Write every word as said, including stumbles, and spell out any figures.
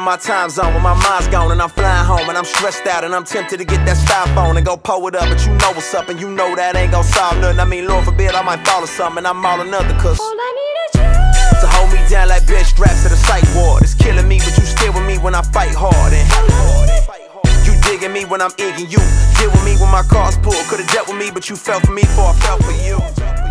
in my time zone when my mind's gone and I'm flying home and I'm stressed out and I'm tempted to get that styrofoam and go pull it up, but you know what's up and you know that ain't gon' solve nothing. I mean, Lord forbid I might fall or something, I'm all another cause all I need is you to hold me down like bed straps to the psych ward. It's killing me, but you still with me when I fight hard. And you digging me when I'm egging you. Deal with me when my car's pulled. Could've dealt with me, but you fell for me before I fell for you.